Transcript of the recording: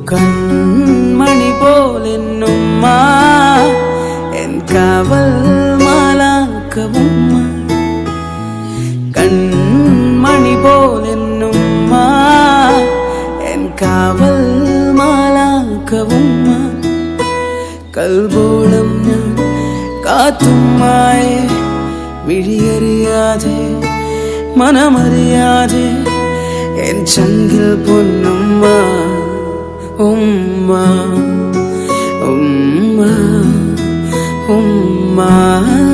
കൺമണി പോലെന്നുമ്മ N കാവൽ മാലാഖവുമ്മ കൺമണി പോലെന്നുമ്മ N കാവൽ മാലാഖവുമ്മ കൽബോളം ഞാൻ കാത്തുമ്മായെ മിഴിയറിയാതെ മനമറിയാതെ എൻ ചങ്കിൽ പൊന്നുമ്മ ഉമ്മ ഉമ്മ ഉമ്മ